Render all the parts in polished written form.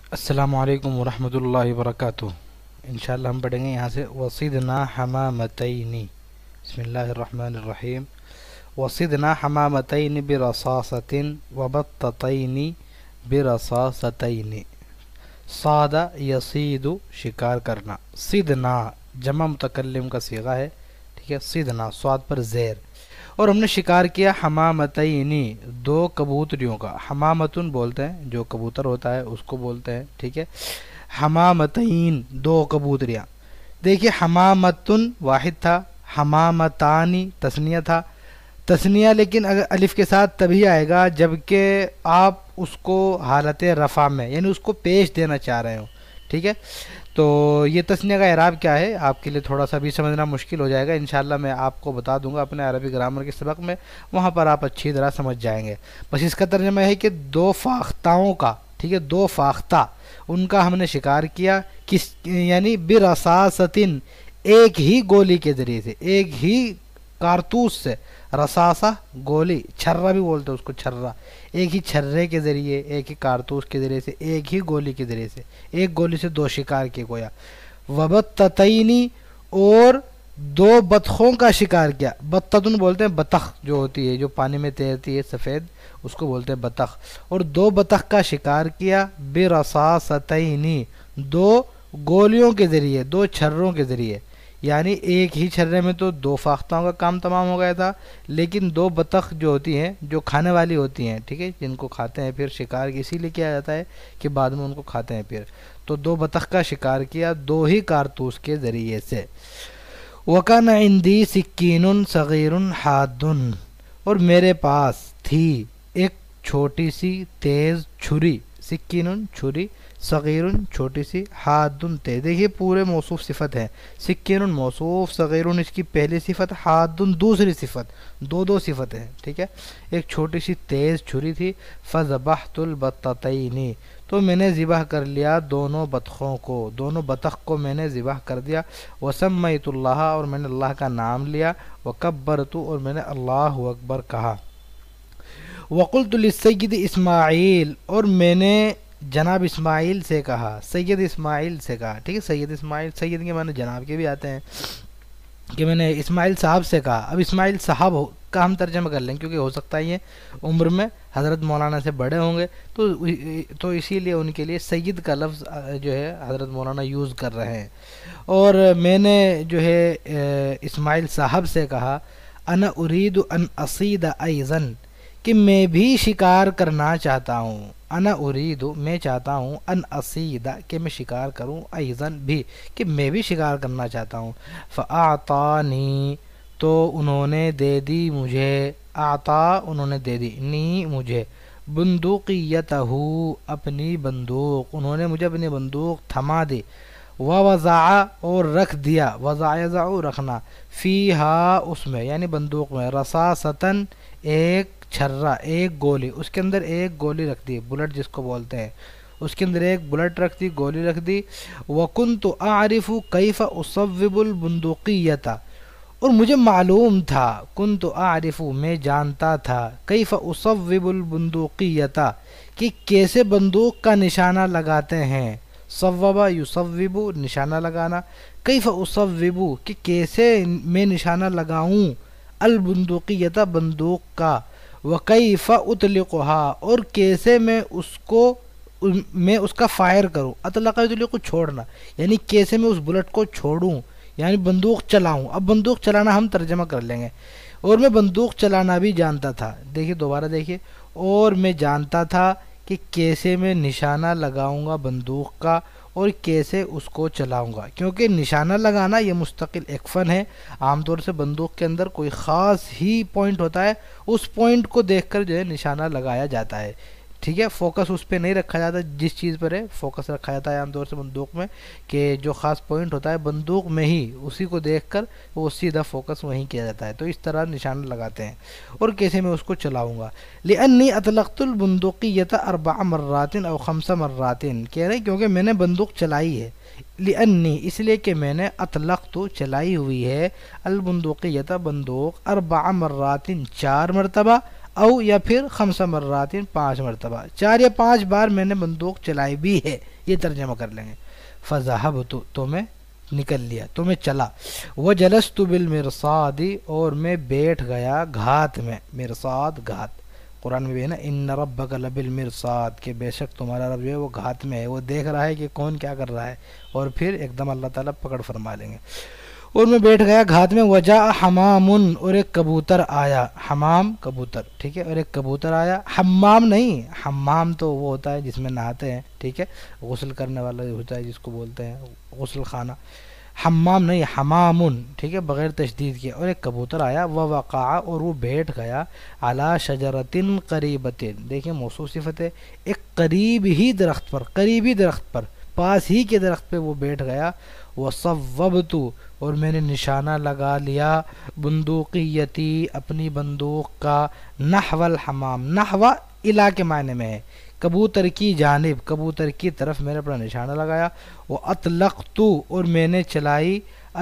अस्सलाम वालेकुम वरहमतुल्लाहि वबरकातुह। इंशाअल्लाह हम पढ़ेंगे यहाँ से वसीदना हमामतैनी। बिस्मिल्लाहिर्रहमानिर्रहीम। वसीदना हमामतैनी बिरसासतिन वबत्ततैनी बिरसासतैनी। सादा यसीदु शिकार करना। सिदना जमा मुतकल्लिम का सीगा है, ठीक है। सिदना स्वाद पर ज़ेर। और हमने शिकार किया हमामतैनी दो कबूतरियों का। हमामतुन बोलते हैं जो कबूतर होता है उसको बोलते हैं, ठीक है। हमामतैन दो कबूतरियाँ। देखिए हमामतुन वाहिद था, हमामतानी तस्निया था। तस्निया लेकिन अगर अलिफ के साथ तभी आएगा जबकि आप उसको हालत रफ़ा में यानी उसको पेश देना चाह रहे हो, ठीक है। तो ये तस्निया का इराब क्या है आपके लिए थोड़ा सा भी समझना मुश्किल हो जाएगा। इंशाल्लाह मैं आपको बता दूंगा अपने अरबी ग्रामर के सबक में, वहाँ पर आप अच्छी तरह समझ जाएंगे। बस इसका तर्जमा है कि दो फाख्ताओं का, ठीक है, दो फाख्ता उनका हमने शिकार किया, किस यानी बिरसासतिन एक ही गोली के ज़रिए से, एक ही कारतूस से। रसासा गोली, छर्रा भी बोलते हैं उसको, छर्रा। एक ही छर्रे के ज़रिए, एक ही कारतूस के ज़रिए से, एक ही गोली के ज़रिए से, एक गोली से दो शिकार किए गोया। वबत्ततैनी और दो बतखों का शिकार किया। बत्ततुन बोलते हैं बतख जो होती है, जो पानी में तैरती है सफ़ेद, उसको बोलते हैं बतख। और दो बतख का शिकार किया बिरसासतैनी दो गोलियों के ज़रिए, दो छर्रों के ज़रिए। यानी एक ही छर्रे में तो दो फाख्ताओं का काम तमाम हो गया था, लेकिन दो बतख जो होती हैं, जो खाने वाली होती हैं, ठीक है, जिनको खाते हैं फिर शिकार इसीलिए किया जाता है कि बाद में उनको खाते हैं फिर। तो दो बतख का शिकार किया दो ही कारतूस के ज़रिए से। वकान इंदी सिक्कीनुन सगीरुन हादुन। और मेरे पास थी एक छोटी सी तेज़ छुरी। सिक्कीनुन छुरी, सगीरुन छोटी सी, हादुन तेज। देखिए पूरे मौसूफ सिफत है। सिक्कीनुन मौसूफ, सगीरुन इसकी पहली सिफत, हादुन दूसरी सिफत, दो दो सिफत है, ठीक है। एक छोटी सी तेज़ छुरी थी। फज़बहतुल बत्ततैनी तो मैंने ज़िबाह कर लिया दोनों बतखों को, दोनों बतख को मैंने ज़िबाह कर दिया। वसम्मैतुल्लाह और मैंने अल्लाह का नाम लिया। वकब्बरतु और मैंने अल्लाहु अकबर कहा। वक़ुल्तु लिस्सय्यिद इस्माईल और मैंने जनाब इस्माईल से कहा, सैयद इस्माईल से कहा, ठीक है। सैयद इस्माईल, सैयद के माने जनाब के भी आते हैं, कि मैंने इस्माईल साहब से कहा। अब इस्माईल साहब का हम तर्जमा कर लेंगे क्योंकि हो सकता है ये उम्र में हज़रत मौलाना से बड़े होंगे, तो इसीलिए उनके लिए सैयद का लफ्ज़ जो है हज़रत मौलाना यूज़ कर रहे हैं। और मैंने जो है इस्माईल साहब से कहा, अना उरीदु अन असीदा ऐज़न कि मैं भी शिकार करना चाहता हूँ। अना उरीदु मैं चाहता हूँ, अन असीदा कि मैं शिकार करूँ, ऐज़न भी कि मैं भी शिकार करना चाहता हूँ। फ़आतानी तो उन्होंने दे दी मुझे, आता उन्होंने दे दी, नी मुझे, बंदूकियतहू अपनी बंदूक, उन्होंने मुझे अपनी बंदूक थमा दी। वज़ा और रख दिया, वज़ायज़ा रखना, फ़ीहा उसमें यानी बंदूक में, रसासतन एक छर्रा, एक गोली, उसके अंदर एक गोली रख दी, बुलेट जिसको बोलते हैं, उसके अंदर एक बुलेट रख दी, गोली रख दी। वकुन्तु आरिफु कैफ़ उसव्विबुल बंदूकियता और मुझे मालूम था, कुन्तु आरिफु मैं जानता था, कैफ़ उसव्विबुल बंदूकियता कि कैसे बंदूक का निशाना लगाते हैं। सव्वबा युसव्विबु निशाना लगाना, कैफ़ उसव्विबु कि कैसे मैं निशाना लगाऊं, अल बंदूकियता बंदूक का, व कैफ़ उतलिक़ुहा और कैसे मैं उसका फायर करूं। अतलक़ा युतलिक़ु छोड़ना, यानी कैसे मैं उस बुलेट को छोड़ूं यानी बंदूक चलाऊं। अब बंदूक चलाना हम तर्जमा कर लेंगे। और मैं बंदूक चलाना भी जानता था। देखिए दोबारा देखिए, और मैं जानता था कि कैसे मैं निशाना लगाऊंगा बंदूक का और कैसे उसको चलाऊंगा, क्योंकि निशाना लगाना ये मुस्तकिल एक फ़न है। आमतौर से बंदूक के अंदर कोई ख़ास ही पॉइंट होता है, उस पॉइंट को देखकर जो है निशाना लगाया जाता है, ठीक है। फोकस उस पर नहीं रखा जाता, जिस चीज़ पर है फोकस रखा जाता है आमतौर से बंदूक में, कि जो ख़ास पॉइंट होता है बंदूक में ही उसी को देखकर वो सीधा फोकस वहीं किया जाता है। तो इस तरह निशाना लगाते हैं। और कैसे मैं उसको चलाऊँगा, लिअन्नी अतलक़तुल बंदूकियता अर्बअ मर्रातिन अव खम्सा मर्रातिन, कह रहे क्योंकि मैंने बंदूक चलाई है। लिअन्नी इसलिए कि मैंने अतलक़तु चलाई हुई है, अल बंदूकियता बंदूक, अर्बअ मर्रातिन चार मरतबा, او یا پھر 5 مرات 5 مرتبہ، 4 یا 5 بار میں نے بندوق چلائی بھی ہے، یہ ترجمہ کر لیں گے۔ فذهبت تو میں نکل لیا، تو میں چلا، وجلست بالمرصاد اور میں بیٹھ گیا گھات میں، مرصاد گھات، قرآن میں بھی ہے نا ان ربک لبالمرصاد، کہ بے شک تمہارا رب جو ہے وہ گھات میں ہے، وہ دیکھ رہا ہے کہ کون کیا کر رہا ہے، اور پھر ایک دم اللہ تعالیٰ پکڑ فرما لیں گے۔ اور میں بیٹھ گیا گھات میں، وجاء حمام اور ایک کبوتر آیا، حمام کبوتر، ٹھیک ہے، اور ایک کبوتر آیا، حمام نہیں، حمام تو وہ ہوتا ہے جس میں نہاتے ہیں، ٹھیک ہے، غسل کرنے والا ہوتا ہے جس کو بولتے ہیں غسل خانہ، حمام نہیں حمامن، ٹھیک ہے، بغیر تشدید کے، اور ایک کبوتر آیا، ووقع اور وہ بیٹھ گیا، علی شجرۃ قریبۃ، دیکھیں موصوف صفت ہے، ایک قریب ہی درخت پر، قریبی درخت پر، پاس ہی کے درخت پہ وہ بیٹھ گیا، وصوبت اور میں نے نشانہ لگا لیا، بندوقیتی اپنی بندوق کا، نحو الحمام، نحو الی کے معنی میں ہے، کبوتر کی جانب، کبوتر کی طرف میں نے اپنا نشانہ لگایا، وَأَطْلَقْتُ اور میں نے چلائی،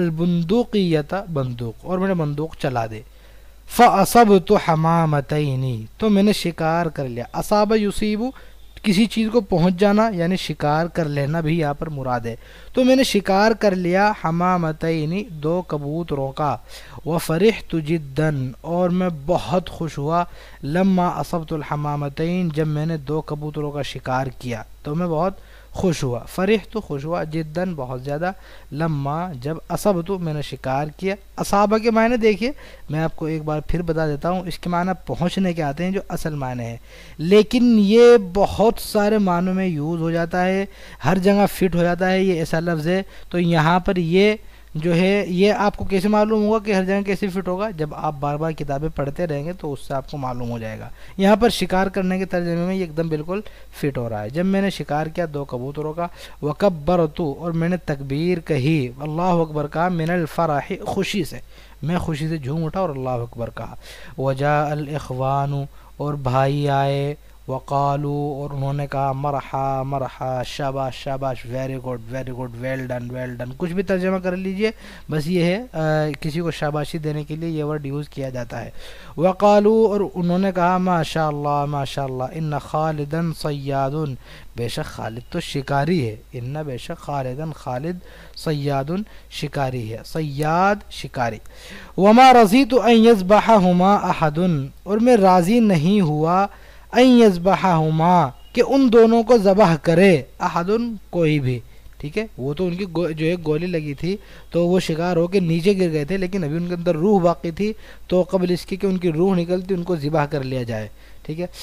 البندوقیت بندوق، اور میں نے بندوق چلا دے، فَأَصَبْتُ حَمَامَتَيْنِ تو میں نے شکار کر لیا، اصاب یصیب کسی چیز کو پہنچ جانا یعنی شکار کر لینا بھی یہاں پر مراد ہے، تو میں نے شکار کر لیا، حمامتین 2 کبوتروں کا، وفرحت جدا اور میں بہت خوش ہوا، لما اصبت الحمامتین جب میں نے 2 کبوتروں کا شکار کیا تو میں بہت خوش ہوا، فرحت خوش ہوا، جدا بہت زیادہ، لما جب اصبت میں نے شکار کیا، اصابہ کے معنی دیکھیے میں آپ کو ایک بار پھر بتا دیتا ہوں، اس کے معنی پہنچنے کے آتے ہیں جو اصل معنی ہے، لیکن یہ بہت سارے معنوں میں یوز ہو جاتا ہے، ہر جگہ فٹ ہو جاتا ہے، یہ ایسا لفظ ہے، تو یہاں پر یہ جو ہے یہ آپ کو کیسے معلوم ہوگا کہ ہر جگہ کیسے فٹ ہوگا، جب آپ بار بار کتابیں پڑھتے رہیں گے تو اس سے آپ کو معلوم ہو جائے گا، یہاں پر شکار کرنے کے ترجمے میں یہ ایک دم بالکل فٹ ہو رہا ہے، جب میں نے شکار کیا 2 کبوتروں کا، وکبرت اور میں نے تکبیر کہی، اللہ اکبر کہا، من الفرح خوشی سے، میں خوشی سے جھوم اٹھا اور اللہ اکبر کہا، وجاء الاخوان اور بھائی آئے، وقالوا اور انہوں نے کہا، مرحا مرحا، شاباش شاباش، ویری گڈ، ویل ڈن، کچھ بھی ترجمہ کر لیجئے، بس یہ ہے کسی کو شاباشی دینے کے لیے یہ ورڈ یوز کیا جاتا ہے، وقالوا اور انہوں نے کہا، ماشاء اللہ، ان خالدا صیاد بے شک خالد تو شکاری ہے، ان بے شک خالد صیاد شکاری ہے، صیاد شکاری، وما رضیت ان یذبحہما احد اور میں راضی نہیں ہوا، ان یذبحہما کہ ان دونوں کو ذبح کرے، احد کوئی بھی، ٹھیک ہے، وہ تو ان کی جو ایک گولی لگی تھی تو وہ شکار ہو کے نیچے گر گئے تھے، لیکن ابھی ان کے اندر روح باقی تھی، تو قبل اس کے کہ ان کی روح نکلتی ان کو ذبح کر لیا جائے، ٹھیک ہے،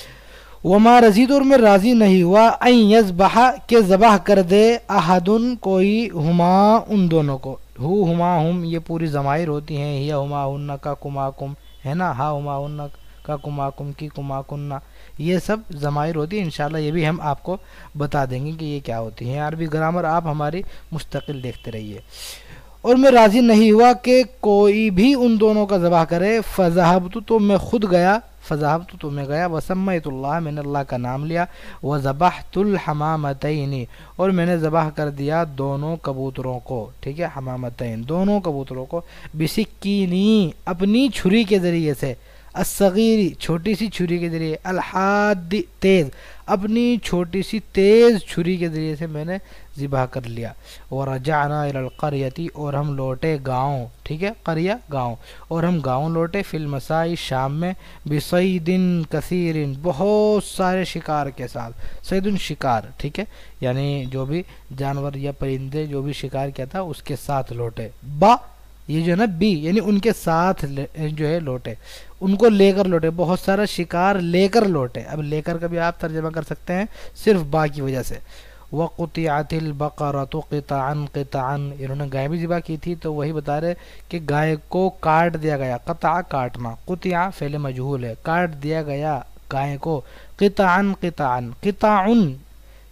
وما رضیت اور میں راضی نہیں ہوا، ان یذبح کہ ذبح کر دے، احد کوئی، ہما ان دونوں کو، ہما ہم یہ پوری ضمائر ہوتی ہیں، ہی ہما ہن کا کما کم ہے نا، ہا ہما ہن کا کما کم کی کما کننا، یہ سب ضمائر ہوتی ہیں، انشاءاللہ یہ بھی ہم آپ کو بتا دیں گے کہ یہ کیا ہوتی ہیں، عربی گرامر آپ ہماری مستقل دیکھتے رہیے، اور میں راضی نہیں ہوا کہ کوئی بھی ان دونوں کا ذبح کرے، فذهبت تو میں خود گیا، فذهبت تو میں گیا، وسمیت اللہ میں نے اللہ کا نام لیا، وذبحت الحمامتین اور میں نے ذبح کر دیا دونوں کبوتروں کو، ٹھیک ہے، حمامتین دونوں کبوتروں کو، بسکینی اپنی چھری کے ذریعے سے، الصغیری چھوٹی سی چھری کے ذریعے، الحاد تیز اپنی چھوٹی سی تیز چھری کے ذریعے سے میں نے ذبح کر لیا، ورجعنا الی القریۃ اور ہم لوٹے گاؤں، ٹھیک ہے، قریہ گاؤں، اور ہم گاؤں لوٹے، فی المساء شام میں، بصید کثیر بہت سارے شکار کے ساتھ، صید شکار، ٹھیک ہے، یعنی جو بھی جانور یا پرندے جو بھی شکار کیا تھا اس کے ساتھ لوٹے، با یہ جو ہے نا بی یعنی ان کے ساتھ جو ہے لوٹے، ان کو لے کر لوٹے، بہت سارا شکار لے کر لوٹے، اب لے کر کا بھی آپ ترجمہ کر سکتے ہیں صرف با کی وجہ سے، وَقُطِعَتِ الْبَقَرَةُ قِطَعًا انہوں نے گائے بھی ذبح کی تھی تو وہی بتا رہے کہ گائے کو کاٹ دیا گیا، قطع کاٹنا، قطع فعل مجہول ہے، کاٹ دیا گیا گائے کو، قطعًا قطعًا، قطعٌ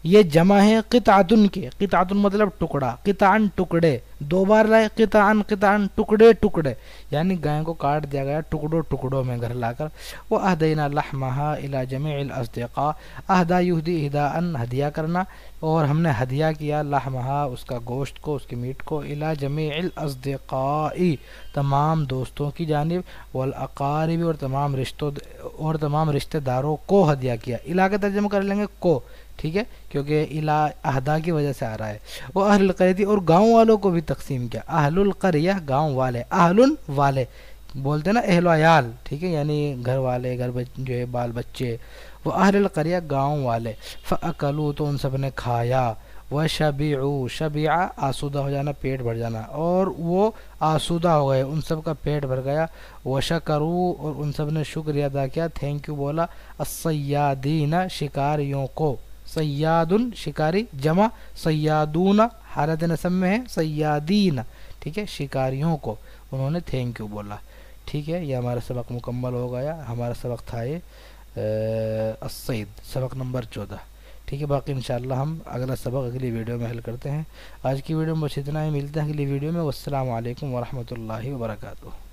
یہ جمع ہے قطعتن کے، قطعتن مطلب ٹکڑا، قطعن ٹکڑے، دو بار لائے قطعن قطعن ٹکڑے ٹکڑے، یعنی گائے کو کاٹ دیا گیا ٹکڑوں ٹکڑوں میں گھر لا کر. وَأَهْدَيْنَا لَحْمَهَا إِلَى جَمِيعِ الْأَصْدِقَاءِ، اہدا یہدی اہداءً ہدیہ کرنا، اور ہم نے ہدیہ کیا لحمہا اس کا گوشت کو، اس کے میٹ کو، الی جمیع الاصدقاء تمام دوستوں کی جانب، والاقارب اور تمام رشتہ داروں کو ہدیہ کیا. الی کا ترجمہ کر لیں گے کو، ٹھیک ہے، کیونکہ الی اہدا کی وجہ سے آ رہا ہے. وہ اہل القریہ اور گاؤں والوں کو بھی تقسیم کیا. اہل القریہ گاؤں والے، اہل والے بولتے ہیں نا اہل و عیال، ٹھیک ہے، یعنی گھر والے، گھر جو ہے بال بچے. وہ اہل القریہ گاؤں والے. فاکلوا تو ان سب نے کھایا. وشبعوا، شبع آسودہ ہو جانا، پیٹ بھر جانا، اور وہ آسودہ ہو گئے، ان سب کا پیٹ بھر گیا. وشکروا اور ان سب نے شکریہ ادا کیا، تھینک یو بولا. الصیادین شکاریوں کو، صیادن شکاری جمع، صیادون حالت نصب میں ہے، صیادین، ٹھیک ہے، شکاریوں کو انہوں نے تھینک یو بولا. ٹھیک ہے، یہ ہمارا سبق مکمل ہو گیا. ہمارا سبق تھا یہ الصید، سبق نمبر 14. ٹھیک ہے، باقی انشاءاللہ ہم اگلا سبق اگلی ویڈیو میں حل کرتے ہیں. آج کی ویڈیو میں بس اتنا ہی، ملتے ہیں اگلی ویڈیو میں. والسلام علیکم ورحمۃ اللہ وبرکاتہ.